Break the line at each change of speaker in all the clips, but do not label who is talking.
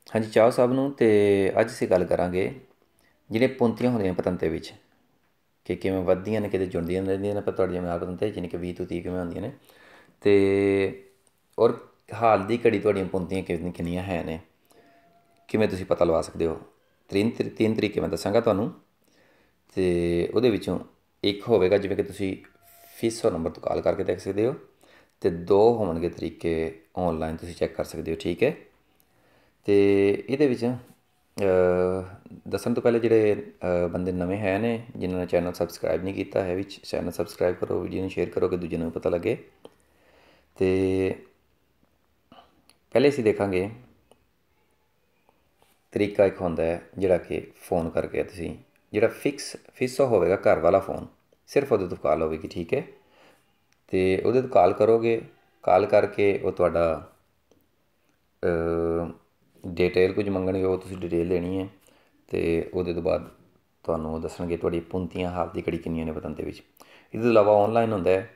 ਹਾਂਜੀ ਚਾਹੋ ਸਭ ਨੂੰ। ਤੇ ਅੱਜ ਅਸੀਂ ਗੱਲ ਕਰਾਂਗੇ ਜਿਹੜੀਆਂ ਪੁੰਤੀਆਂ ਹੁੰਦੀਆਂ ਪਤੰਤੇ ਵਿੱਚ ਕਿ ਕਿਵੇਂ ਵੱਧਦੀਆਂ ਨੇ, ਕਿਤੇ ਜੁੜਦੀਆਂ ਰਹਿੰਦੀਆਂ ਨੇ, ਪਰ ਤੁਹਾਡੀਆਂ ਨਾਲ ਪਤੰਤੇ ਜਿਵੇਂ ਕਿ 20 ਤੋਂ 30 ਕਿਵੇਂ ਹੁੰਦੀਆਂ ਨੇ। ਤੇ ਔਰ ਹਾਲ ਦੀ ਘੜੀ ਤੁਹਾਡੀਆਂ ਪੁੰਤੀਆਂ ਕਿੰਨੀਆਂ ਹੈ ਨੇ, ਕਿਵੇਂ ਤੁਸੀਂ ਪਤਾ ਲਗਾ ਸਕਦੇ ਹੋ। ਤਿੰਨ ਤਰੀਕੇ ਮੈਂ ਦੱਸਾਂਗਾ ਤੁਹਾਨੂੰ। ਅਤੇ ਉਹਦੇ ਵਿੱਚੋਂ ਇੱਕ ਹੋਵੇਗਾ ਜਿਵੇਂ ਕਿ ਤੁਸੀਂ ਫੀਸੋ ਨੰਬਰ ਤੋਂ ਕਾਲ ਕਰਕੇ ਦੇਖ ਸਕਦੇ ਹੋ, ਅਤੇ ਦੋ ਹੋਣਗੇ ਤਰੀਕੇ ਔਨਲਾਈਨ ਤੁਸੀਂ ਚੈੱਕ ਕਰ ਸਕਦੇ ਹੋ। ਠੀਕ ਹੈ। ਅਤੇ ਇਹਦੇ ਵਿੱਚ ਦੱਸਣ ਤੋਂ ਪਹਿਲੇ ਜਿਹੜੇ ਬੰਦੇ ਨਵੇਂ ਹੈ ਨੇ ਜਿਨ੍ਹਾਂ ਨੇ ਚੈਨਲ ਸਬਸਕ੍ਰਾਈਬ ਨਹੀਂ ਕੀਤਾ ਹੈ, ਵਿੱਚ ਚੈਨਲ ਸਬਸਕ੍ਰਾਈਬ ਕਰੋ, ਵੀਡੀਓ ਨੂੰ ਸ਼ੇਅਰ ਕਰੋ ਕਿ ਦੂਜੇ ਨੂੰ ਪਤਾ ਲੱਗੇ। ਅਤੇ ਪਹਿਲੇ ਅਸੀਂ ਦੇਖਾਂਗੇ ਤਰੀਕਾ ਇੱਕ ਹੁੰਦਾ ਹੈ ਜਿਹੜਾ ਕਿ ਫ਼ੋਨ ਕਰਕੇ ਤੁਸੀਂ ਜਿਹੜਾ ਫੀਸੋ ਹੋਵੇਗਾ ਘਰ ਵਾਲਾ ਫ਼ੋਨ, ਸਿਰਫ ਉਹਦੇ ਤੋਂ ਕਾਲ ਹੋਵੇਗੀ। ਠੀਕ ਹੈ। ਅਤੇ ਉਹਦੇ ਤੋਂ ਕਾਲ ਕਰੋਗੇ, ਕਾਲ ਕਰਕੇ ਉਹ ਤੁਹਾਡਾ ਡਿਟੇਲ ਕੁਝ ਮੰਗਣਗੇ, ਉਹ ਤੁਸੀਂ ਡਿਟੇਲ ਦੇਣੀ ਹੈ। ਅਤੇ ਉਹਦੇ ਤੋਂ ਬਾਅਦ ਤੁਹਾਨੂੰ ਉਹ ਦੱਸਣਗੇ ਤੁਹਾਡੀ ਪੁੰਤੀਆਂ ਹਾਲ ਦੀ ਘੜੀ ਕਿੰਨੀਆਂ ਨੇ ਪਤੰਤੇ ਵਿੱਚ। ਇਹਦੇ ਤੋਂ ਇਲਾਵਾ ਔਨਲਾਈਨ ਹੁੰਦਾ ਹੈ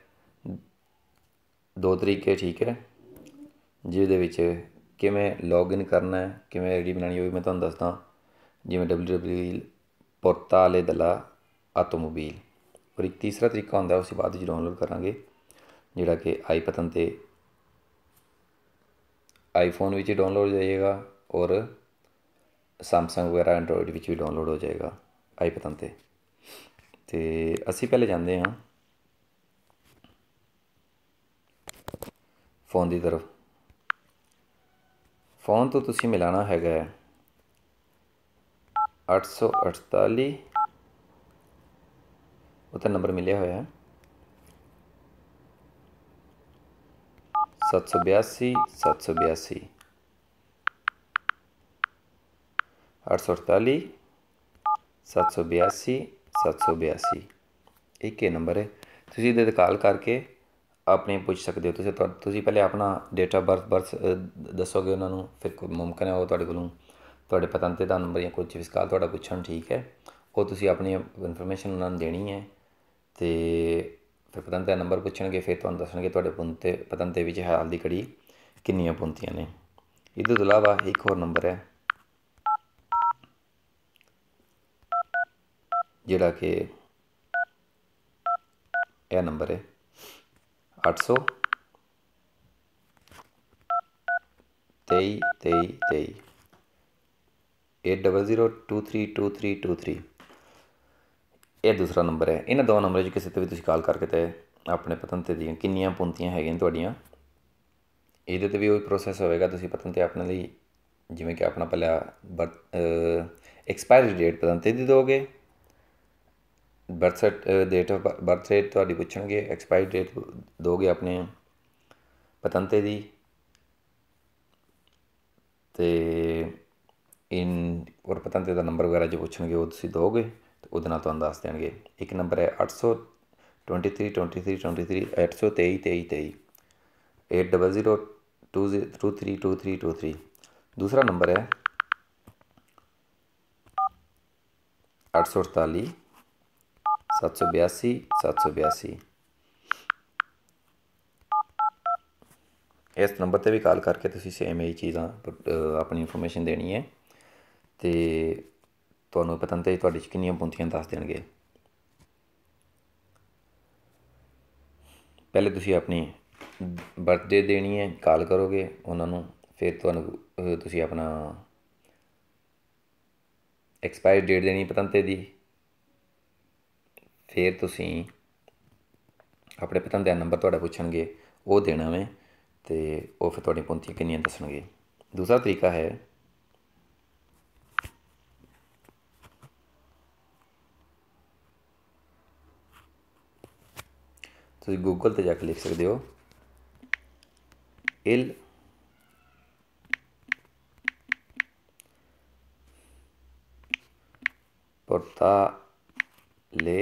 ਦੋ ਤਰੀਕੇ। ਠੀਕ ਹੈ। ਜਿਹਦੇ ਵਿੱਚ ਕਿਵੇਂ ਲੌਗਇਨ ਕਰਨਾ ਹੈ, ਕਿਵੇਂ ਆਈ ਡੀ ਬਣਾਉਣੀ, ਉਹ ਵੀ ਮੈਂ ਤੁਹਾਨੂੰ ਦੱਸਦਾ। ਜਿਵੇਂ WWW ਪੋਰਟਾਲੇ della automobile। ਔਰ ਇੱਕ ਤੀਸਰਾ ਤਰੀਕਾ ਹੁੰਦਾ, ਉਸ ਬਾਅਦ ਵਿੱਚ ਡਾਊਨਲੋਡ ਕਰਾਂਗੇ, ਜਿਹੜਾ ਕਿ ਪਤੰਤੇ ਆਈਫੋਨ ਵਿੱਚ ਡਾਊਨਲੋਡ ਹੋ ਜਾਏਗਾ ਔਰ ਸੈਮਸੰਗ ਵਗੈਰਾ ਐਂਡਰੋਇਡ ਵਿੱਚ ਵੀ ਡਾਊਨਲੋਡ ਹੋ ਜਾਏਗਾ ਪਤੰਤੇ। ਅਤੇ ਅਸੀਂ ਪਹਿਲੇ ਜਾਂਦੇ ਹਾਂ ਫ਼ੋਨ ਦੀ ਤਰਫ। ਫ਼ੋਨ ਤੋਂ ਤੁਸੀਂ ਮਿਲਾਉਣਾ ਹੈਗਾ 848, ਉੱਥੇ ਨੰਬਰ ਮਿਲਿਆ ਹੋਇਆ 782 782 848 782 782। ਇੱਕ ਇਹ ਨੰਬਰ ਹੈ। ਤੁਸੀਂ ਇਹਦੇ 'ਤੇ ਕਾਲ ਕਰਕੇ ਆਪਣੀ ਪੁੱਛ ਸਕਦੇ ਹੋ। ਤੁਸੀਂ ਪਹਿਲੇ ਆਪਣਾ ਡੇਟ ਆਫ ਬਰਥ ਦੱਸੋਗੇ ਉਹਨਾਂ ਨੂੰ, ਫਿਰ ਕੋਈ ਮੁਮਕਿਨ ਹੈ ਉਹ ਤੁਹਾਡੇ ਕੋਲੋਂ ਤੁਹਾਡੇ ਪਤੰਤੇ ਦਾ ਨੰਬਰ ਜਾਂ ਕੁਝ ਵੀ ਸਵਾਲ ਤੁਹਾਡਾ ਪੁੱਛਣ। ਠੀਕ ਹੈ। ਉਹ ਤੁਸੀਂ ਆਪਣੀ ਇਨਫੋਰਮੇਸ਼ਨ ਉਹਨਾਂ ਨੂੰ ਦੇਣੀ ਹੈ, ਅਤੇ ਫਿਰ ਪਤੰਤੇ ਦਾ ਨੰਬਰ ਪੁੱਛਣਗੇ, ਫਿਰ ਤੁਹਾਨੂੰ ਦੱਸਣਗੇ ਤੁਹਾਡੇ ਪਤੰਤੇ ਵਿੱਚ ਹਾਲ ਦੀ ਘੜੀ ਕਿੰਨੀਆਂ ਪੁੰਤੀਆਂ ਨੇ। ਇਹਦੇ ਤੋਂ ਇਲਾਵਾ ਇੱਕ ਹੋਰ ਨੰਬਰ ਹੈ ਜਿਹੜਾ ਕਿ ਇਹ ਨੰਬਰ ਹੈ 800 23 23 23 800232323। ਇਹ ਦੂਸਰਾ ਨੰਬਰ ਹੈ। ਇਹਨਾਂ ਦੋ ਨੰਬਰਾਂ 'ਚ ਕਿਸੇ 'ਤੇ ਵੀ ਤੁਸੀਂ ਕਾਲ ਕਰਕੇ ਤੇ ਆਪਣੇ ਪਤੰਤੇ ਦੀਆਂ ਕਿੰਨੀਆਂ ਪੁੰਤੀਆਂ ਹੈਗੀਆਂ ਤੁਹਾਡੀਆਂ, ਇਹਦੇ 'ਤੇ ਵੀ ਉਹੀ ਪ੍ਰੋਸੈਸ ਹੋਵੇਗਾ। ਤੁਸੀਂ ਪਤੰਤੇ ਆਪਣੇ ਲਈ ਜਿਵੇਂ ਕਿ ਆਪਣਾ ਪਹਿਲਾਂ ਐਕਸਪਾਇਰੀ ਡੇਟ ਪਤੰਤੇ ਦੀ ਦਿਓਗੇ, ਡੇਟ ਆਫ ਬਰਥ ਰੇਟ ਤੁਹਾਡੀ ਪੁੱਛਣਗੇ, ਐਕਸਪਾਇਰੀ ਡੇਟ ਦਿਓਗੇ ਆਪਣੇ ਪਤੰਤੇ ਦੀ, ਅਤੇ ਔਰ ਪਤੰਤੇ ਦਾ ਨੰਬਰ ਵਗੈਰਾ ਜੋ ਪੁੱਛਣਗੇ ਉਹ ਤੁਸੀਂ ਦਿਓਗੇ, ਅਤੇ ਉਹਦੇ ਨਾਲ ਤੁਹਾਨੂੰ ਦੱਸ ਦੇਣਗੇ। ਇੱਕ ਨੰਬਰ ਹੈ 800232323 800232323 800232323। ਦੂਸਰਾ ਨੰਬਰ ਹੈ 848 782 782। ਇਸ ਨੰਬਰ 'ਤੇ ਵੀ ਕਾਲ ਕਰਕੇ ਤੁਸੀਂ ਸੇਮ ਇਹੀ ਚੀਜ਼ਾਂ ਆਪਣੀ ਇਨਫੋਰਮੇਸ਼ਨ ਦੇਣੀ ਹੈ, ਅਤੇ ਤੁਹਾਨੂੰ ਪਤੰਤੇ ਤੁਹਾਡੇ 'ਚ ਕਿੰਨੀਆਂ ਪੁੰਤੀਆਂ ਦੱਸ ਦੇਣਗੇ। ਪਹਿਲੇ ਤੁਸੀਂ ਆਪਣੀ ਬਰਥਡੇ ਦੇਣੀ ਹੈ, ਕਾਲ ਕਰੋਗੇ ਉਹਨਾਂ ਨੂੰ, ਫਿਰ ਤੁਹਾਨੂੰ ਤੁਸੀਂ ਆਪਣਾ ਐਕਸਪਾਇਰੀ ਡੇਟ ਦੇਣੀ ਪਤੰਤੇ ਦੀ, ਫਿਰ ਤੁਸੀਂ ਆਪਣੇ ਪਤੰਤੇ ਦਾ ਨੰਬਰ ਤੁਹਾਡਾ ਪੁੱਛਣਗੇ, ਉਹ ਦੇਣਾ ਵੇ, ਅਤੇ ਉਹ ਫਿਰ ਤੁਹਾਡੀਆਂ ਪੁੰਤੀਆਂ ਕਿੰਨੀਆਂ ਦੱਸਣਗੇ। ਦੂਸਰਾ ਤਰੀਕਾ ਹੈ ਤੁਸੀਂ ਗੂਗਲ 'ਤੇ ਜਾ ਕੇ ਲਿਖ ਸਕਦੇ ਹੋ ਇਲ portale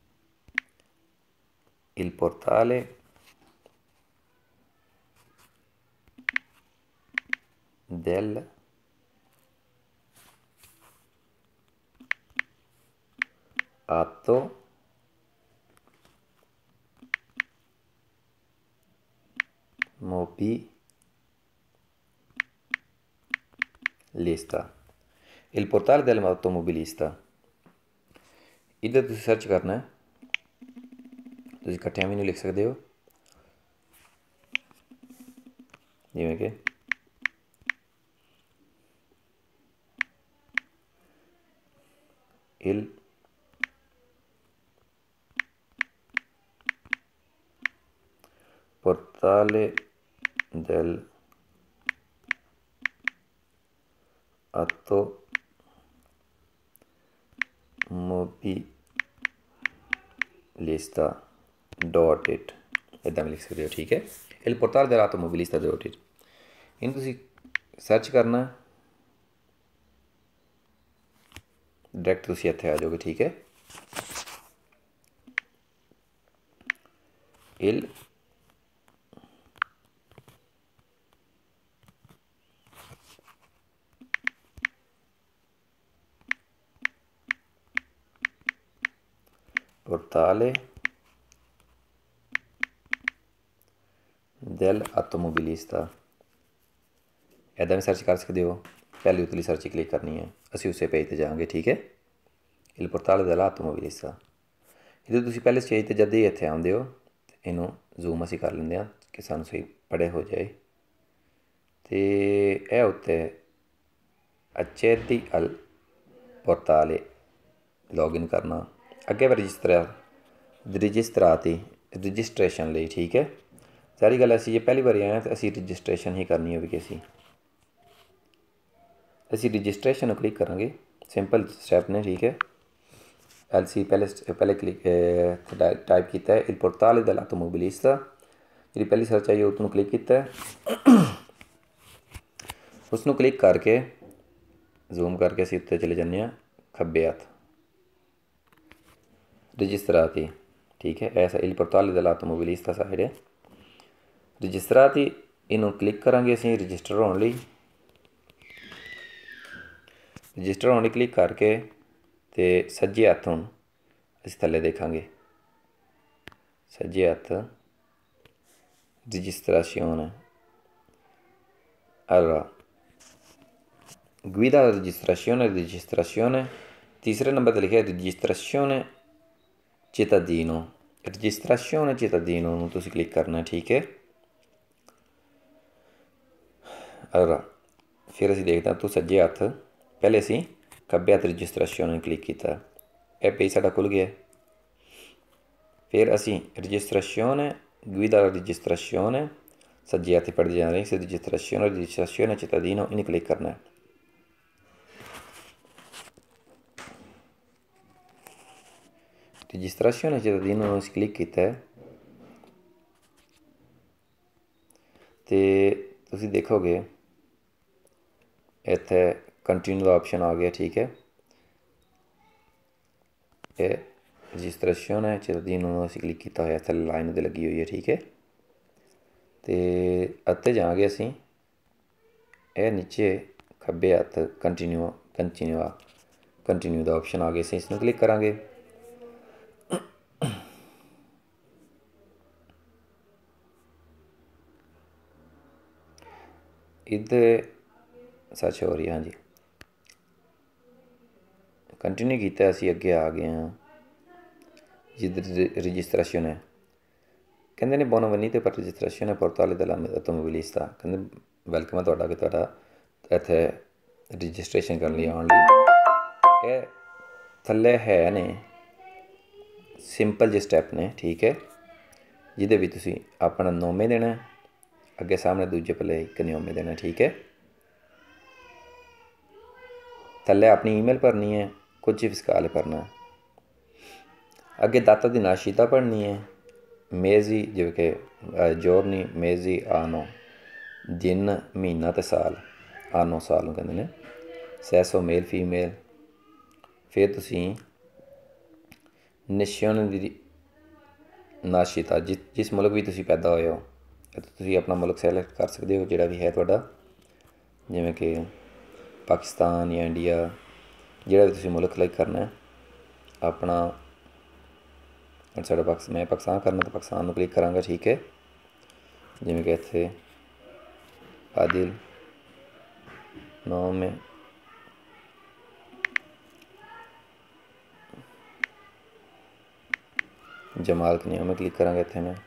il portale del atto mobiliare automobilista, il portale dell'automobilista। ਇੱਧਰ ਤੁਸੀਂ ਸਰਚ ਕਰਨਾ ਹੈ, ਤੁਸੀਂ ਇਕੱਠਿਆਂ ਵੀ ਨਹੀਂ ਲਿਖ ਸਕਦੇ ਹੋ, ਜਿਵੇਂ ਕਿ il portale dell'automobilista dot it, ਇੱਦਾਂ ਵੀ ਲਿਖ ਸਕਦੇ ਹੋ, ਠੀਕ ਹੈ। il portale dell'automobilista dot it, ਇਹਨੂੰ ਤੁਸੀਂ ਸਰਚ ਕਰਨਾ, ਡਾਇਰੈਕਟ ਤੁਸੀਂ ਇੱਥੇ ਆ ਜਾਓਗੇ, ਠੀਕ ਹੈ। il portale dell'automobilista, ਇੱਦਾਂ ਵੀ ਸਰਚ ਕਰ ਸਕਦੇ ਹੋ। ਪਹਿਲੀ ਉਤਲੀ ਸਰਚ ਹੀ ਕਲਿੱਕ ਕਰਨੀ ਹੈ, ਅਸੀਂ ਉਸੇ ਪੇਜ 'ਤੇ ਜਾਵਾਂਗੇ, ਠੀਕ ਹੈ। il portale dell'automobilista, ਜਦੋਂ ਤੁਸੀਂ ਪਹਿਲੇ ਸਟੇਜ 'ਤੇ ਜਦ ਹੀ ਇੱਥੇ ਆਉਂਦੇ ਹੋ, ਇਹਨੂੰ ਜ਼ੂਮ ਅਸੀਂ ਕਰ ਲੈਂਦੇ ਹਾਂ ਕਿ ਸਾਨੂੰ ਸਹੀ ਪੜ੍ਹੇ ਹੋ ਜਾਏ। ਅਤੇ ਇਹ ਉੱਤੇ accedi al portale ਲੌਗਇਨ ਕਰਨਾ, ਅੱਗੇ ਰਜਿਸਟ੍ਰੇਸ਼ਨ ਲਈ, ਠੀਕ ਹੈ। ਸਾਰੀ ਗੱਲ ਅਸੀਂ ਜੇ ਪਹਿਲੀ ਵਾਰੀ ਆਏ ਹਾਂ ਤਾਂ ਅਸੀਂ ਰਜਿਸਟ੍ਰੇਸ਼ਨ ਹੀ ਕਰਨੀ ਹੋਵੇਗੀ। ਅਸੀਂ ਰਜਿਸਟ੍ਰੇਸ਼ਨ ਨੂੰ ਕਲਿੱਕ ਕਰਾਂਗੇ, ਸਿੰਪਲ ਸਟੈਪ ਨੇ, ਠੀਕ ਹੈ। ਅਸੀਂ ਪਹਿਲੇ ਕਲਿੱਕ ਟਾਈਪ ਕੀਤਾ ਹੈ il portale dell'automobilista, ਜਿਹੜੀ ਪਹਿਲੀ ਸਰਚ ਆਈ ਉਸ ਨੂੰ ਕਲਿੱਕ ਕੀਤਾ, ਉਸ ਨੂੰ ਕਲਿੱਕ ਕਰਕੇ ਜ਼ੂਮ ਕਰਕੇ ਅਸੀਂ ਉੱਤੇ ਚਲੇ ਜਾਂਦੇ ਹਾਂ ਖੱਬੇ ਹੱਥ registrati, ਠੀਕ ਹੈ। ਐਸਾ il portale dell'automobilista ਸਾਈਡ ਹੈ, registrati, ਇਹਨੂੰ ਕਲਿੱਕ ਕਰਾਂਗੇ ਅਸੀਂ ਰਜਿਸਟਰ ਹੋਣ ਲਈ। ਰਜਿਸਟਰ ਹੋਣ ਲਈ ਕਲਿੱਕ ਕਰਕੇ ਅਤੇ ਸੱਜੇ ਹੱਥ ਹੁਣ ਅਸੀਂ ਥੱਲੇ ਦੇਖਾਂਗੇ, ਸੱਜੇ ਹੱਥ registrazione, allora guida alla registrazione, ਤੀਸਰੇ ਨੰਬਰ 'ਤੇ ਲਿਖਿਆ registrazione cittadino, registrazione cittadino ਨੂੰ ਤੁਸੀਂ ਕਲਿੱਕ ਕਰਨਾ, ਠੀਕ ਹੈ। allora ਫਿਰ ਅਸੀਂ ਦੇਖਦੇ ਹਾਂ ਤੋਂ ਸੱਜੇ ਹੱਥ, ਪਹਿਲੇ ਅਸੀਂ ਖੱਬੇ ਹੱਥ ਰਜਿਸਟ੍ਰੇਸ਼ਨ ਕਲਿੱਕ ਕੀਤਾ, ਇਹ ਪੇਜ ਸਾਡਾ ਖੁੱਲ੍ਹ ਗਿਆ। ਫਿਰ ਅਸੀਂ ਰਜਿਸਟ੍ਰੇਸ਼ਨ guida alla registrazione, ਸੱਜੇ ਹੱਥ ਪੜ੍ਹਦੇ ਜਾ ਰਹੇ, registrazione cittadino, ਇਹਨੂੰ ਕਲਿੱਕ ਕਰਨਾ। ਰਜਿਸਟ੍ਰੇਸ਼ਨ cittadino ਨੂੰ ਅਸੀਂ ਕਲਿੱਕ ਕੀਤਾ ਅਤੇ ਤੁਸੀਂ ਦੇਖੋਗੇ ਇੱਥੇ ਕੰਟੀਨਿਊ ਦਾ ਆਪਸ਼ਨ ਆ ਗਿਆ, ਠੀਕ ਹੈ। ਇਹ ਰਜਿਸਟ੍ਰੇਸ਼ਨ cittadino ਨੂੰ ਅਸੀਂ ਕਲਿੱਕ ਕੀਤਾ ਹੋਇਆ, ਇੱਥੇ ਲਾਈਨ 'ਤੇ ਲੱਗੀ ਹੋਈ ਹੈ, ਠੀਕ ਹੈ। ਅਤੇ ਅੱਗੇ ਜਾਵਾਂਗੇ ਅਸੀਂ, ਇਹ ਨੀਚੇ ਖੱਬੇ ਹੱਥ ਕੰਟੀਨਿਊ ਦਾ ਆਪਸ਼ਨ ਆ ਗਿਆ, ਅਸੀਂ ਇਸਨੂੰ ਕਲਿੱਕ ਕਰਾਂਗੇ। ਇੱਧਰ ਸਰਚ ਹੋ ਰਹੀ, ਹਾਂਜੀ ਕੰਟੀਨਿਊ ਕੀਤਾ, ਅਸੀਂ ਅੱਗੇ ਆ ਗਏ ਹਾਂ ਜਿੱਧਰ ਰਜਿਸਟ੍ਰੇਸ਼ਨ ਹੈ। ਕਹਿੰਦੇ ਨੇ buonvenute per registrazione portale dell'automobilista, ਕਹਿੰਦੇ ਵੈਲਕਮ ਹੈ ਤੁਹਾਡਾ ਕਿ ਤੁਹਾਡਾ ਇੱਥੇ ਰਜਿਸਟ੍ਰੇਸ਼ਨ ਕਰਨ ਲਈ ਆਉਣ ਲਈ। ਇਹ ਥੱਲੇ ਹੈ ਨੇ ਸਿੰਪਲ ਜਿਹੇ ਸਟੈਪ ਨੇ, ਠੀਕ ਹੈ, ਜਿਹਦੇ ਵਿੱਚ ਤੁਸੀਂ ਆਪਣਾ ਨੋਮੇ ਦੇਣਾ, ਅੱਗੇ ਸਾਹਮਣੇ ਦੂਜੇ ਪੱਲੇ ਇੱਕ ਨਿਯੋਮੇ ਦੇਣਾ, ਠੀਕ ਹੈ। ਥੱਲੇ ਆਪਣੀ ਈਮੇਲ ਭਰਨੀ ਹੈ, ਕੁਝ ਫਿਸਕਾਲ ਭਰਨਾ, ਅੱਗੇ ਦਾਤਾ ਦੀ ਨਾਸ਼ੀਤਾ ਭਰਨੀ ਹੈ, ਮੇਜ਼ੀ ਜਿਵੇਂ ਕਿ ਜੋਰਨੀ, ਮੇਜ਼ੀ, ਆਨੋ, ਦਿਨ, ਮਹੀਨਾ ਅਤੇ ਸਾਲ, ਆਨੋ ਸਾਲ ਨੂੰ ਕਹਿੰਦੇ ਨੇ, ਸੈਸੋ ਮੇਲ ਫੀਮੇਲ। ਫਿਰ ਤੁਸੀਂ ਨਸ਼ਿਓਨ ਦੀ ਨਾਸ਼ੀਤਾ, ਜਿਸ ਮੁਲਕ ਵੀ ਤੁਸੀਂ ਪੈਦਾ ਹੋਏ ਹੋ, ਤੁਸੀਂ ਆਪਣਾ ਮੁਲਕ ਸੈਲੈਕਟ ਕਰ ਸਕਦੇ ਹੋ ਜਿਹੜਾ ਵੀ ਹੈ ਤੁਹਾਡਾ, ਜਿਵੇਂ ਕਿ ਪਾਕਿਸਤਾਨ ਜਾਂ ਇੰਡੀਆ, ਜਿਹੜਾ ਵੀ ਤੁਸੀਂ ਮੁਲਕ ਸਿਲੈਕਟ ਕਰਨਾ ਆਪਣਾ। ਸਾਡਾ ਮੈਂ ਪਾਕਿਸਤਾਨ ਕਰਨਾ ਤਾਂ ਪਾਕਿਸਤਾਨ ਨੂੰ ਕਲਿੱਕ ਕਰਾਂਗਾ, ਠੀਕ ਹੈ। ਜਿਵੇਂ ਕਿ ਇੱਥੇ ਆਦਿਲ ਨੋਮੇ जमाल कन्या में क्लिक करांगा। इत्थे मैं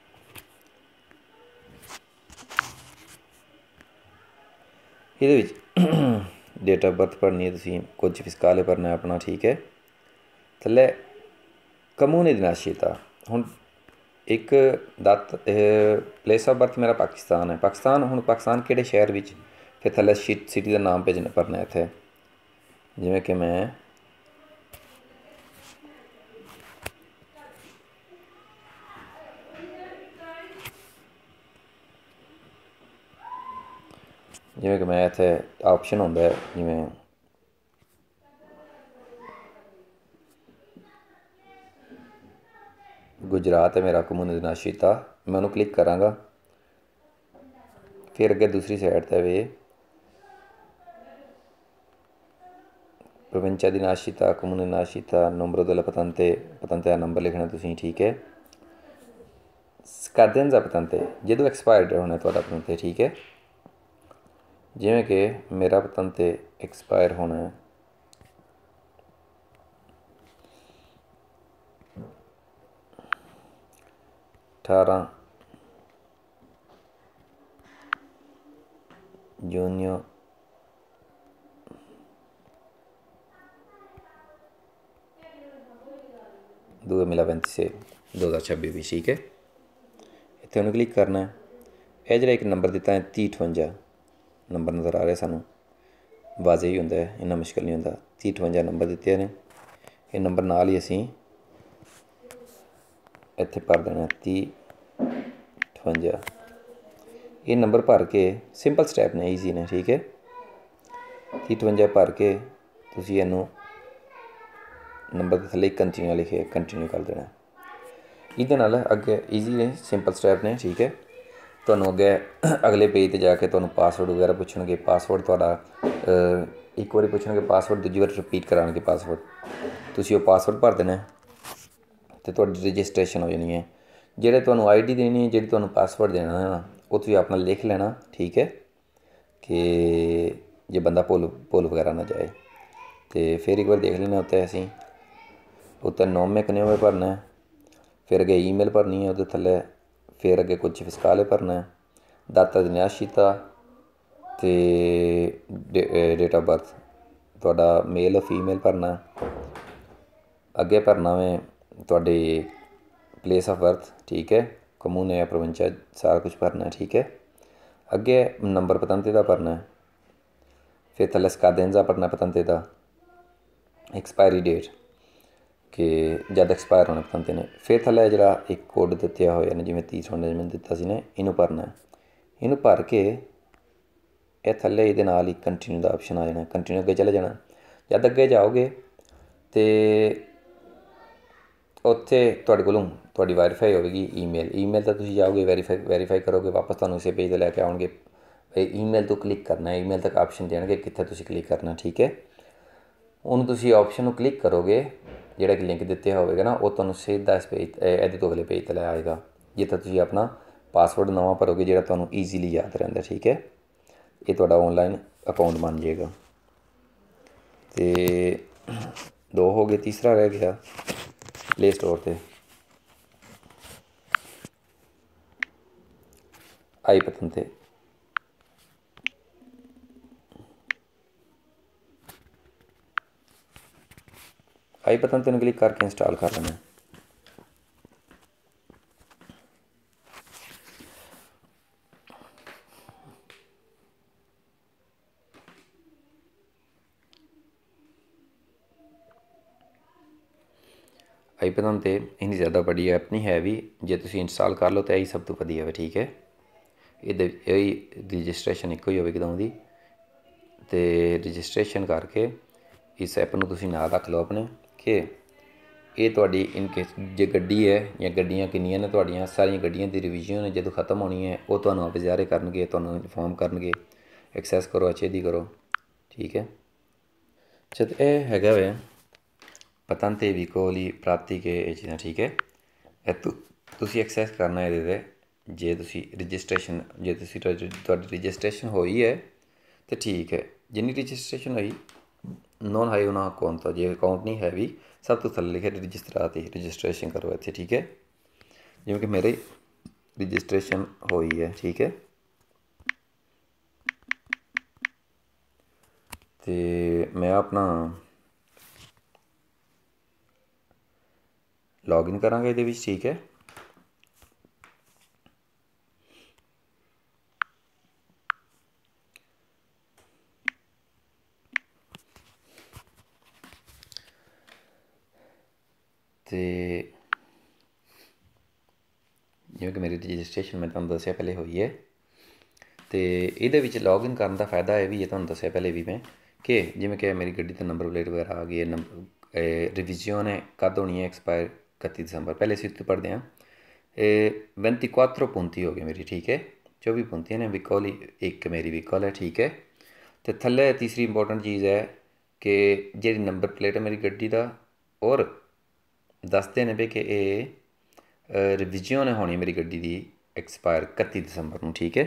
ਇਹਦੇ ਵਿੱਚ डेट ऑफ बर्थ भरनी है, तुसीं कुछ फिसकाले भरना है अपना, ठीक है। थल्ले कमूने दी नाशीता हुण एक दत्त प्लेस ऑफ बर्थ मेरा पाकिस्तान है। पाकिस्तान हुण पाकिस्तान किहड़े शहर विच, फिर थल्ले सिटी का नाम भेजना भरना इत्थे, जिवें कि मैं इत्थे ऑप्शन होंदा है जिवें गुजरात है मेरा कमूने दी नाशीता, मैं उन्होंने क्लिक करांगा। फिर अगे दूसरी साइड ते वे प्रोविncia दी नाशीता, कमूने दी नाशीता, नंबर दella patente, patente दा नंबर लिखना तुसीं, ठीक है। scadenza patente जदों एक्सपायर्ड होना तुहाडा patente, ठीक है। जिवें कि मेरा patente एक्सपायर होना है 18 जून 2026 भी, ठीक है। इत्थे उन्हें क्लिक करना है। यह जो एक नंबर दिता है 3058 नंबर नज़र आ रहा है सानू, वाजे ही होंदा है, इन्ना मुश्किल नहीं होंदा। 3058 नंबर दिते ने, ये नंबर नाल ही असीं इत्थे भर देना 3058। ये नंबर भर के सिंपल स्टैप ने, ईजी ने, ठीक है। 3058 भर के तुसीं इहनूं नंबर के थल्ले कंटिन्यू लिखे कंटिन्यू कर देना। इहदे नाल अगे ईजी ने, सिंपल स्टैप ने, ठीक है। तुहानूं अगे अगले पेज ते जाके तुहानूं पासवर्ड वगैरह पुछणगे। पासवर्ड तुहाडा एक बारी पुछणगे पासवर्ड, दूजी बार रिपीट कराणगे पासवर्ड, तुसीं वो पासवर्ड भर देना ते तुहाडी रजिस्ट्रेशन हो जानी है। जेह्ड़े तुहानूं ID देनी है, जेह्ड़ी तुहानूं पासवर्ड देना है ना, वो तुसीं अपना लिख लेना, ठीक है, कि जे बंदा भुल वगैरह ना जाए। तो फिर एक बार देख लेना उत्ते असीं उत्ते नौमें कन्योमें भरना है। फिर अगे ईमेल भरनी है, उहदे थल्ले फिर अगे कुछ फिसकाले भरना है, दाता दी न्याशीता ते डेट ऑफ बर्थ तुहाडा मेल फीमेल भरना। अगे भरना में तुहाडी प्लेस ऑफ बर्थ, ठीक है, कमूने या प्रोविncia सारा कुछ भरना है, ठीक है। अगे नंबर patente दा भरना है। फिर थल्ले scadenza भरना patente दा, एक्सपायरी डेट कि जद एक्सपायर होने patente ने। फिर थल्ले जिहड़ा एक कोड दित्ता होया ने, जिवें 3058 जिवें दित्ता सी ने, इनू भरना है। इनू भर के ये थल्ले इहदे नाल ही कंटिन्यू दा ऑप्शन आ जाना, कंटिन्यू अगे चले जाना। जद अगे जाओगे तो उत्थे तुहाडे कोलों तुहाडी वैरीफाई होगी ईमेल तो तुसीं जाओगे वैरीफाई करोगे, वापस तुहानूं इसे पेज ते लैके आउणगे। ईमेल तो क्लिक करना है, ईमेल तक ऑप्शन देणगे कित्थे तुसीं क्लिक करना, ठीक है। हुण तुसीं ऑप्शन नूं क्लिक करोगे, जिहड़ा कि लिंक दित्ता होवेगा ना, वो तुहानूं सीधा इस पेज इहदे तो अगले पेज ते लै आएगा, जित्थे तुसीं अपना पासवर्ड नवां भरोगे, जिहड़ा तुहानूं ईजीली याद रहिंदा, ठीक है। ये तुहाडा ऑनलाइन अकाउंट बन जाएगा। तो 2 हो गए, तीसरा रह गया प्ले स्टोर पर आई patente। आई patente नूं क्लिक करके इंस्टॉल कर लेना। आई patente इन्नी ज़्यादा बड़ी ऐप नहीं है भी, जे तुसीं इंस्टॉल कर लो तो यही सब तो वधिया है, ठीक है। यही रजिस्ट्रेशन एक ही होगी दोवां दी, ते रजिस्ट्रेशन करके इस ऐप नूं तुसीं नाल रख लो अपने कि ये तुहाडी इन केस जे गड्डी है या गड्डियां किन्नियां ने तुहाडियां, सारियां गड्डियां दी रिविजन जदों खत्म होनी है, वो तुहानूं आप ज़ाहिर करनगे, तुहानूं इन्फॉर्म करनगे, एक्सैस करो, अच्छे दी करो, ठीक है। अच्छा तो यह हैगा वे patente vicoli pratiche ਇਹ ਚੀਜ਼ਾਂ, ठीक है। ਇਹ ਤੁਸੀਂ एक्सैस करना ਇਹਦੇ 'ਤੇ ਜੇ ਤੁਸੀਂ ਰਜਿਸਟ੍ਰੇਸ਼ਨ, ਜੇ ਤੁਹਾਡੀ ਰਜਿਸਟ੍ਰੇਸ਼ਨ ਹੋਈ ਹੈ तो ठीक है। जिन्नी रजिस्ट्रेशन हुई ਨੋਨ ਹਾਈ ਉਹਨਾਂ ਅਕਾਊਂਟ ਤਾਂ ਜੇ ਅਕਾਊਂਟ ਨਹੀਂ ਹੈ ਵੀ ਸਭ ਤੋਂ ਥੱਲੇ ਲਿਖਿਆ ਰਜਿਸਟਰ ਤੇ ਰਜਿਸਟ੍ਰੇਸ਼ਨ ਕਰੋ ਇੱਥੇ, ਠੀਕ ਹੈ। ਜਿਵੇਂ ਕਿ ਮੇਰੇ ਰਜਿਸਟ੍ਰੇਸ਼ਨ ਹੋਈ ਹੈ, ਠੀਕ ਹੈ। ਅਤੇ ਮੈਂ ਆਪਣਾ ਲੌਗਇਨ ਕਰਾਂਗਾ ਇਹਦੇ ਵਿੱਚ, ਠੀਕ ਹੈ। ਅਤੇ ਜਿਵੇਂ ਕਿ ਮੇਰੀ ਰਜਿਸਟ੍ਰੇਸ਼ਨ ਮੈਂ ਤੁਹਾਨੂੰ ਦੱਸਿਆ ਪਹਿਲੇ ਹੋਈ ਹੈ। ਅਤੇ ਇਹਦੇ ਵਿੱਚ ਲੌਗਇਨ ਕਰਨ ਦਾ ਫਾਇਦਾ ਇਹ ਵੀ ਹੈ, ਤੁਹਾਨੂੰ ਦੱਸਿਆ ਪਹਿਲੇ ਵੀ ਮੈਂ, ਕਿ ਜਿਵੇਂ ਕਿ ਮੇਰੀ ਗੱਡੀ ਦਾ ਨੰਬਰ ਪਲੇਟ ਵਗੈਰਾ ਆ ਗਈ ਹੈ। ਰਿਵੀਜ਼ਨ ਹੈ ਕਦ ਹੋਣੀ ਹੈ? ਐਕਸਪਾਇਰ 31 ਦਸੰਬਰ। ਪਹਿਲੇ ਅਸੀਂ ਉੱਤੇ ਪੜ੍ਹਦੇ ਹਾਂ। 24 punti ਹੋ ਗਈ ਮੇਰੀ, ਠੀਕ ਹੈ। 24 punti ਨੇ ਵਿਕੋਲ, ਇੱਕ ਮੇਰੀ ਵਿਕੋਲ ਹੈ, ਠੀਕ ਹੈ। ਅਤੇ ਥੱਲੇ ਤੀਸਰੀ ਇੰਪੋਰਟੈਂਟ ਚੀਜ਼ ਹੈ ਕਿ ਜਿਹੜੀ ਨੰਬਰ ਪਲੇਟ ਹੈ ਮੇਰੀ ਗੱਡੀ ਦਾ, ਔਰ ਦੱਸਦੇ ਨੇ ਵੀ ਕਿ ਇਹ ਰਿਵੀਜ਼ਨ ਹੋਣੀ ਮੇਰੀ ਗੱਡੀ ਦੀ ਐਕਸਪਾਇਰ 31 ਦਸੰਬਰ ਨੂੰ, ਠੀਕ ਹੈ।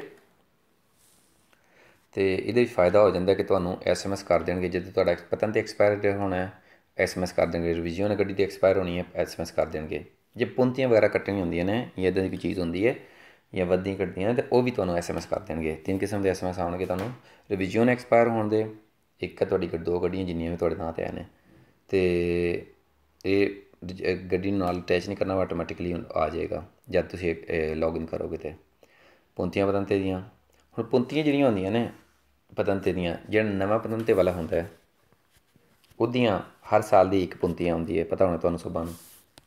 ਅਤੇ ਇਹਦੇ ਵਿੱਚ ਫਾਇਦਾ ਹੋ ਜਾਂਦਾ ਕਿ ਤੁਹਾਨੂੰ SMS ਕਰ ਦੇਣਗੇ ਜਦੋਂ ਤੁਹਾਡਾ ਪਤਨ 'ਤੇ ਐਕਸਪਾਇਰ ਹੋਣਾ, SMS ਕਰ ਦੇਣਗੇ। ਰਿਵੀਜ਼ਨ ਗੱਡੀ ਦੀ ਐਕਸਪਾਇਰ ਹੋਣੀ ਹੈ, SMS ਕਰ ਦੇਣਗੇ। ਜੇ ਪੁੰਤੀਆਂ ਵਗੈਰਾ ਕੱਟਣੀਆਂ ਹੁੰਦੀਆਂ ਨੇ ਜਾਂ ਇੱਦਾਂ ਦੀ ਕੋਈ ਚੀਜ਼ ਹੁੰਦੀ ਹੈ ਜਾਂ ਵੱਧਦੀਆਂ ਕੱਟਦੀਆਂ, ਤਾਂ ਉਹ ਵੀ ਤੁਹਾਨੂੰ SMS ਕਰ ਦੇਣਗੇ। 3 ਕਿਸਮ ਦੇ SMS ਆਉਣਗੇ ਤੁਹਾਨੂੰ। ਰਿਵੀਜ਼ਨ ਐਕਸਪਾਇਰ ਹੋਣ ਦੇ, ਇੱਕ ਤੁਹਾਡੀ 2 ਗੱਡੀਆਂ ਜਿੰਨੀਆਂ ਵੀ ਤੁਹਾਡੇ ਨਾਂ 'ਤੇ ਆਏ ਨੇ, ਅਤੇ ਇਹ ਗੱਡੀ ਨੂੰ ਨਾਲ ਅਟੈਚ ਨਹੀਂ ਕਰਨਾ, ਆਟੋਮੈਟਿਕਲੀ ਆ ਜਾਏਗਾ ਜਦ ਤੁਸੀਂ ਲੌਗਇਨ ਕਰੋਗੇ। ਅਤੇ ਪੁੰਤੀਆਂ ਪਤੰਤੇ ਦੀਆਂ, ਹੁਣ ਪੁੰਤੀਆਂ ਜਿਹੜੀਆਂ ਹੁੰਦੀਆਂ ਨੇ ਪਤੰਤੇ ਦੀਆਂ, ਜਿਹੜਾ ਨਵਾਂ ਪਤੰਤੇ ਵਾਲਾ ਹੁੰਦਾ ਹੈ ਉਹਦੀਆਂ ਹਰ ਸਾਲ ਦੀ ਇੱਕ ਪੁੰਤੀਆਂ ਆਉਂਦੀ ਹੈ, ਪਤਾ ਹੋਣਾ ਤੁਹਾਨੂੰ ਸਭਾਂ ਨੂੰ।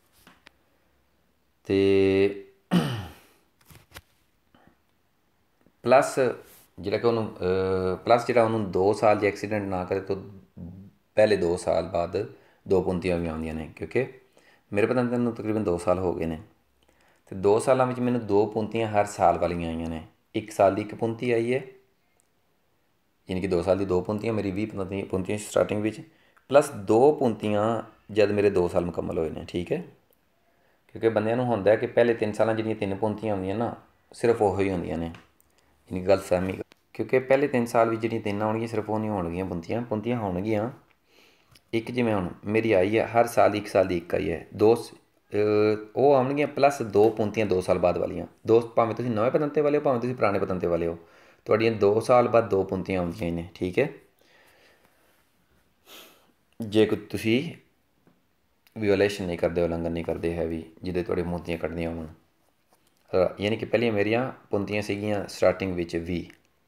ਅਤੇ ਪਲੱਸ ਜਿਹੜਾ ਕਿ ਉਹਨੂੰ ਜਿਹੜਾ ਉਹਨੂੰ 2 ਸਾਲ ਜੇ ਐਕਸੀਡੈਂਟ ਨਾ ਕਰੇ ਤਾਂ ਪਹਿਲੇ 2 ਸਾਲ ਬਾਅਦ 2 ਪੁੰਤੀਆਂ ਵੀ ਆਉਂਦੀਆਂ ਨੇ, ਕਿਉਂਕਿ ਮੇਰੇ ਪਤੰਤੇ ਨੂੰ ਤਕਰੀਬਨ 2 ਸਾਲ ਹੋ ਗਏ ਨੇ। ਅਤੇ 2 ਸਾਲਾਂ ਵਿੱਚ ਮੈਨੂੰ 2 ਪੁੰਤੀਆਂ ਹਰ ਸਾਲ ਵਾਲੀਆਂ ਆਈਆਂ ਨੇ। 1 ਸਾਲ ਦੀ 1 ਪੁੰਤੀ ਆਈ ਹੈ, ਯਾਨੀ ਕਿ 2 ਸਾਲ ਦੀ 2 ਪੁੰਤੀਆਂ, ਮੇਰੀ 20 ਪੁੰਤੀਆਂ ਸਟਾਰਟਿੰਗ ਵਿੱਚ, ਪਲੱਸ 2 ਪੁੰਤੀਆਂ ਜਦ ਮੇਰੇ 2 ਸਾਲ ਮੁਕੰਮਲ ਹੋਏ ਨੇ, ਠੀਕ ਹੈ। ਕਿਉਂਕਿ ਬੰਦਿਆਂ ਨੂੰ ਹੁੰਦਾ ਕਿ ਪਹਿਲੇ 3 ਸਾਲਾਂ ਜਿਹੜੀਆਂ 3 ਪੁੰਤੀਆਂ ਹੁੰਦੀਆਂ ਨਾ, ਸਿਰਫ ਉਹੀ ਹੀ ਹੁੰਦੀਆਂ ਨੇ, ਯਾਨੀ ਗਲਤਫਹਿਮੀ। ਕਿਉਂਕਿ ਪਹਿਲੇ 3 ਸਾਲ ਵਿੱਚ ਜਿਹੜੀਆਂ 3 ਆਉਣਗੀਆਂ ਸਿਰਫ ਉਹ ਨਹੀਂ ਹੋਣਗੀਆਂ ਪੁੰਤੀਆਂ ਹੋਣਗੀਆਂ। ਇੱਕ ਜਿਵੇਂ ਹੁਣ ਮੇਰੀ ਆਈ ਹੈ ਹਰ ਸਾਲ 1 ਸਾਲ ਦੀ 1 ਆਈ ਹੈ, 2 ਉਹ ਆਉਣਗੀਆਂ, ਪਲੱਸ 2 ਪੁੰਤੀਆਂ 2 ਸਾਲ ਬਾਅਦ ਵਾਲੀਆਂ। ਭਾਵੇਂ ਤੁਸੀਂ ਨਵੇਂ ਪਤੰਤੇ ਵਾਲੇ ਹੋ, ਭਾਵੇਂ ਤੁਸੀਂ ਪੁਰਾਣੇ ਪਤੰਤੇ ਵਾਲੇ ਹੋ, ਤੁਹਾਡੀਆਂ 2 ਸਾਲ ਬਾਅਦ 2 ਪੁੰਤੀਆਂ ਆਉਂਦੀਆਂ ਨੇ, ਠੀਕ ਹੈ। ਜੇ ਕੋਈ ਤੁਸੀਂ ਵਿਓਲੇਸ਼ਨ ਨਹੀਂ ਕਰਦੇ, ਉਲੰਘਣ ਨਹੀਂ ਕਰਦੇ ਹੈ ਵੀ, ਜਿਹਦੇ ਤੁਹਾਡੇ ਪੁੰਤੀਆਂ ਕੱਢਣੀਆਂ ਹੋਣ। ਯਾਨੀ ਕਿ ਪਹਿਲੀਆਂ ਮੇਰੀਆਂ ਪੁੰਤੀਆਂ ਸੀਗੀਆਂ ਸਟਾਰਟਿੰਗ ਵਿੱਚ 20,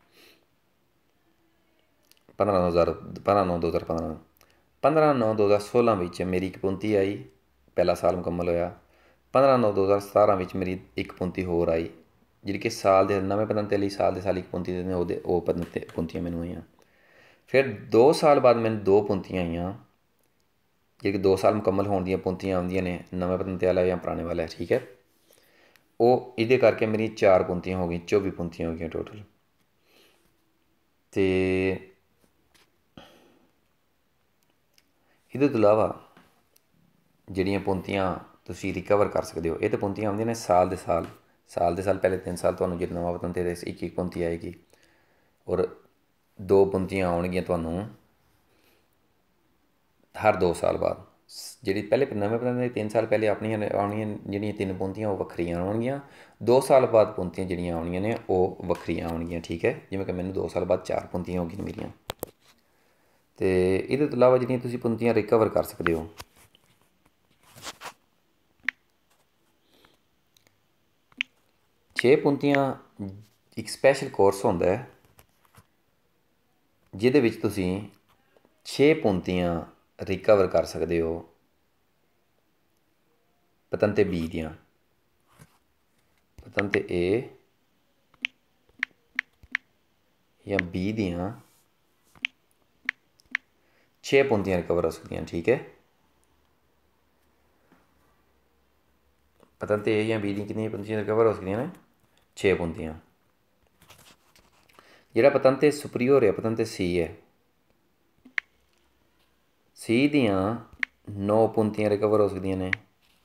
15/9/2015, 15/9/2016 ਵਿੱਚ ਮੇਰੀ ਇੱਕ ਪੁੰਤੀ ਆਈ, ਪਹਿਲਾ ਸਾਲ ਮੁਕੰਮਲ ਹੋਇਆ। 15/9/2017 ਵਿੱਚ ਮੇਰੀ ਇੱਕ ਪੁੰਤੀ ਹੋਰ ਆਈ, ਜਿਹੜੀ ਕਿ ਸਾਲ ਦੇ ਨਵੇਂ ਪਤੰਤੇ ਲਈ ਸਾਲ ਦੇ ਸਾਲ ਇੱਕ ਪੁੰਤੀ ਦੇ ਨੇ, ਉਹ ਪੁੰਤੀਆਂ ਮੈਨੂੰ ਆਈਆਂ। ਫਿਰ 2 ਸਾਲ ਬਾਅਦ ਮੈਨੂੰ 2 ਪੁੰਤੀਆਂ ਆਈਆਂ, ਜਿਹੜੀ ਕਿ 2 ਸਾਲ ਮੁਕੰਮਲ ਹੋਣ ਦੀਆਂ ਪੁੰਤੀਆਂ ਆਉਂਦੀਆਂ ਨੇ, ਨਵੇਂ ਪਤੰਤੇ ਵਾਲਾ ਜਾਂ ਪੁਰਾਣੇ ਵਾਲਾ, ਠੀਕ ਹੈ। ਉਹ ਇਹਦੇ ਕਰਕੇ ਮੇਰੀਆਂ 4 ਪੁੰਤੀਆਂ ਹੋ ਗਈਆਂ, 24 ਪੁੰਤੀਆਂ ਹੋ ਗਈਆਂ ਟੋਟਲ। ਅਤੇ ਇਹਦੇ ਤੋਂ ਇਲਾਵਾ ਜਿਹੜੀਆਂ ਪੁੰਤੀਆਂ ਤੁਸੀਂ ਰਿਕਵਰ ਕਰ ਸਕਦੇ ਹੋ, ਇਹ ਤਾਂ ਪੁੰਤੀਆਂ ਆਉਂਦੀਆਂ ਨੇ ਸਾਲ ਦੇ ਸਾਲ। ਪਹਿਲੇ 3 ਸਾਲ ਤੁਹਾਨੂੰ ਜੇ ਨਵਾਂ ਪਤੰਤੇ ਦੇ ਇੱਕ ਪੁੰਤੀ ਆਏਗੀ, ਔਰ 2 ਪੁੰਤੀਆਂ ਆਉਣਗੀਆਂ ਤੁਹਾਨੂੰ ਹਰ 2 ਸਾਲ ਬਾਅਦ। ਜਿਹੜੀ ਪਹਿਲੇ ਨਵੇਂ ਪਤੰਤੇ ਦੇ 3 ਸਾਲ ਪਹਿਲੇ ਆਪਣੀਆਂ ਆਉਣੀਆਂ ਜਿਹੜੀਆਂ 3 ਪੁੰਤੀਆਂ, ਉਹ ਵੱਖਰੀਆਂ ਆਉਣਗੀਆਂ। 2 ਸਾਲ ਬਾਅਦ ਪੁੰਤੀਆਂ ਜਿਹੜੀਆਂ ਆਉਣੀਆਂ ਨੇ ਉਹ ਵੱਖਰੀਆਂ ਆਉਣਗੀਆਂ, ਠੀਕ ਹੈ। ਜਿਵੇਂ ਕਿ ਮੈਨੂੰ 2 ਸਾਲ ਬਾਅਦ 4 ਪੁੰਤੀਆਂ ਹੋ ਗਈਆਂ ਮੇਰੀਆਂ। ਅਤੇ ਇਹਦੇ ਤੋਂ ਇਲਾਵਾ ਜਿਹੜੀਆਂ ਤੁਸੀਂ ਪੁੰਤੀਆਂ ਰਿਕਵਰ ਕਰ ਸਕਦੇ ਹੋ, 6 ਪੁੰਤੀਆਂ ਇੱਕ ਸਪੈਸ਼ਲ ਕੋਰਸ ਹੁੰਦਾ ਹੈ, ਜਿਹਦੇ ਵਿੱਚ ਤੁਸੀਂ 6 ਪੁੰਤੀਆਂ ਰਿਕਵਰ ਕਰ ਸਕਦੇ ਹੋ ਪਤੰਤੇ B ਦੀਆਂ, ਪਤੰਤੇ A ਜਾਂ B ਦੀਆਂ 6 ਪੁੰਤੀਆਂ ਰਿਕਵਰ ਹੋ ਸਕਦੀਆਂ, ਠੀਕ ਹੈ। ਪਤੰਤੇ A ਜਾਂ B ਦੀਆਂ ਕਿੰਨੀਆਂ ਪੁੰਤੀਆਂ ਰਿਕਵਰ ਹੋ ਸਕਦੀਆਂ ਨੇ? 6 ਪੁੰਤੀਆਂ। ਜਿਹੜਾ ਪਤੰਤੇ ਸੁਪਰੀਓਰ ਹੈ, ਪਤੰਤੇ C ਹੈ, C ਦੀਆਂ 9 ਪੁੰਤੀਆਂ ਰਿਕਵਰ ਹੋ ਸਕਦੀਆਂ ਨੇ।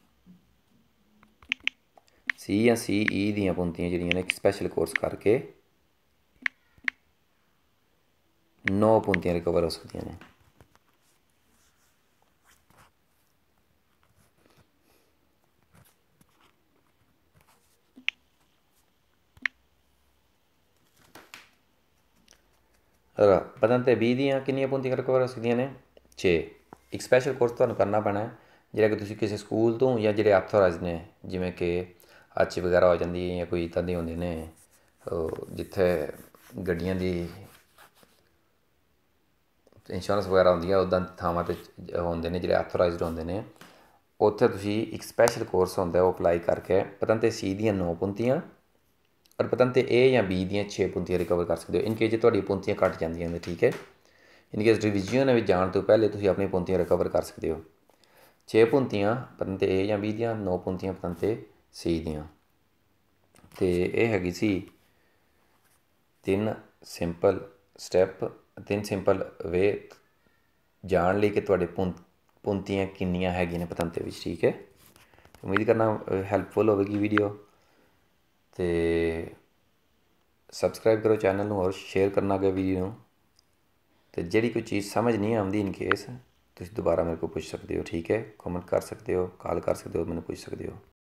C ਜਾਂ CE ਦੀਆਂ ਪੁੰਤੀਆਂ ਜਿਹੜੀਆਂ ਨੇ ਇੱਕ ਸਪੈਸ਼ਲ ਕੋਰਸ ਕਰਕੇ 9 ਪੁੰਤੀਆਂ ਰਿਕਵਰ ਹੋ ਸਕਦੀਆਂ ਨੇ। ਪਤੰਤੇ 20 ਦੀਆਂ ਕਿੰਨੀਆਂ ਪੁੰਤੀਆਂ ਰਿਕਵਰ ਹੋ ਸਕਦੀਆਂ ਨੇ? 6। ਇੱਕ ਸਪੈਸ਼ਲ ਕੋਰਸ ਤੁਹਾਨੂੰ ਕਰਨਾ ਪੈਣਾ ਜਿਹੜਾ ਕਿ ਤੁਸੀਂ ਕਿਸੇ ਸਕੂਲ ਤੋਂ ਜਾਂ ਜਿਹੜੇ ਆਥੋਰਾਈਜ਼ ਨੇ, ਜਿਵੇਂ ਕਿ ਆਚੀ ਵਗੈਰਾ ਹੋ ਜਾਂਦੀ ਹੈ ਜਾਂ ਕੋਈ ਇੱਦਾਂ ਦੇ ਹੁੰਦੇ ਨੇ ਜਿੱਥੇ ਗੱਡੀਆਂ ਦੀ ਇੰਸ਼ੋਰੈਂਸ ਵਗੈਰਾ ਹੁੰਦੀ ਹੈ, ਉੱਦਾਂ ਥਾਵਾਂ 'ਤੇ ਹੁੰਦੇ ਨੇ ਜਿਹੜੇ ਆਥੋਰਾਈਜ਼ਡ ਹੁੰਦੇ ਨੇ। ਉੱਥੇ ਤੁਸੀਂ ਇੱਕ ਸਪੈਸ਼ਲ ਕੋਰਸ ਹੁੰਦਾ ਉਹ ਅਪਲਾਈ ਕਰਕੇ ਪਤੰਤੇ C ਦੀਆਂ 9 ਪੁੰਤੀਆਂ ਔਰ ਪਤੰਤੇ A ਜਾਂ B ਦੀਆਂ 6 ਪੁੰਤੀਆਂ ਰਿਕਵਰ ਕਰ ਸਕਦੇ ਹੋ। ਇਨ ਕੇਸ ਜੇ ਤੁਹਾਡੀਆਂ ਪੁੰਤੀਆਂ ਘੱਟ ਜਾਂਦੀਆਂ ਨੇ, ਠੀਕ ਹੈ। ਇਨ ਕੇਸ ਰਿਵੀਜ਼ਨ ਵਿੱਚ ਜਾਣ ਤੋਂ ਪਹਿਲੇ ਤੁਸੀਂ ਆਪਣੀਆਂ ਪੁੰਤੀਆਂ ਰਿਕਵਰ ਕਰ ਸਕਦੇ ਹੋ। 6 ਪੁੰਤੀਆਂ ਪਤੰਤੇ A ਜਾਂ B ਦੀਆਂ, 9 ਪੁੰਤੀਆਂ ਪਤੰਤੇ C ਦੀਆਂ। ਅਤੇ ਇਹ ਹੈਗੀ ਸੀ 3 ਸਿੰਪਲ ਸਟੈਪ, 3 ਸਿੰਪਲ ਵੇ ਜਾਣ ਲਈ ਕਿ ਤੁਹਾਡੇ ਪੁੰਤੀਆਂ ਕਿੰਨੀਆਂ ਹੈਗੀਆਂ ਨੇ ਪਤੰਤੇ ਵਿੱਚ, ਠੀਕ ਹੈ। ਉਮੀਦ ਕਰਨਾ ਹੈਲਪਫੁਲ ਹੋਵੇਗੀ ਵੀਡੀਓ, ਅਤੇ ਸਬਸਕ੍ਰਾਈਬ ਕਰੋ ਚੈਨਲ ਨੂੰ ਔਰ ਸ਼ੇਅਰ ਕਰਨਾ ਅੱਗੇ ਵੀਡੀਓ ਨੂੰ। ਅਤੇ ਜਿਹੜੀ ਕੋਈ ਚੀਜ਼ ਸਮਝ ਨਹੀਂ ਆਉਂਦੀ ਇਨ ਕੇਸ ਤੁਸੀਂ ਦੁਬਾਰਾ ਮੇਰੇ ਕੋਲ ਪੁੱਛ ਸਕਦੇ ਹੋ, ਠੀਕ ਹੈ। ਕਮੈਂਟ ਕਰ ਸਕਦੇ ਹੋ, ਕਾਲ ਕਰ ਸਕਦੇ ਹੋ, ਮੈਨੂੰ ਪੁੱਛ ਸਕਦੇ ਹੋ।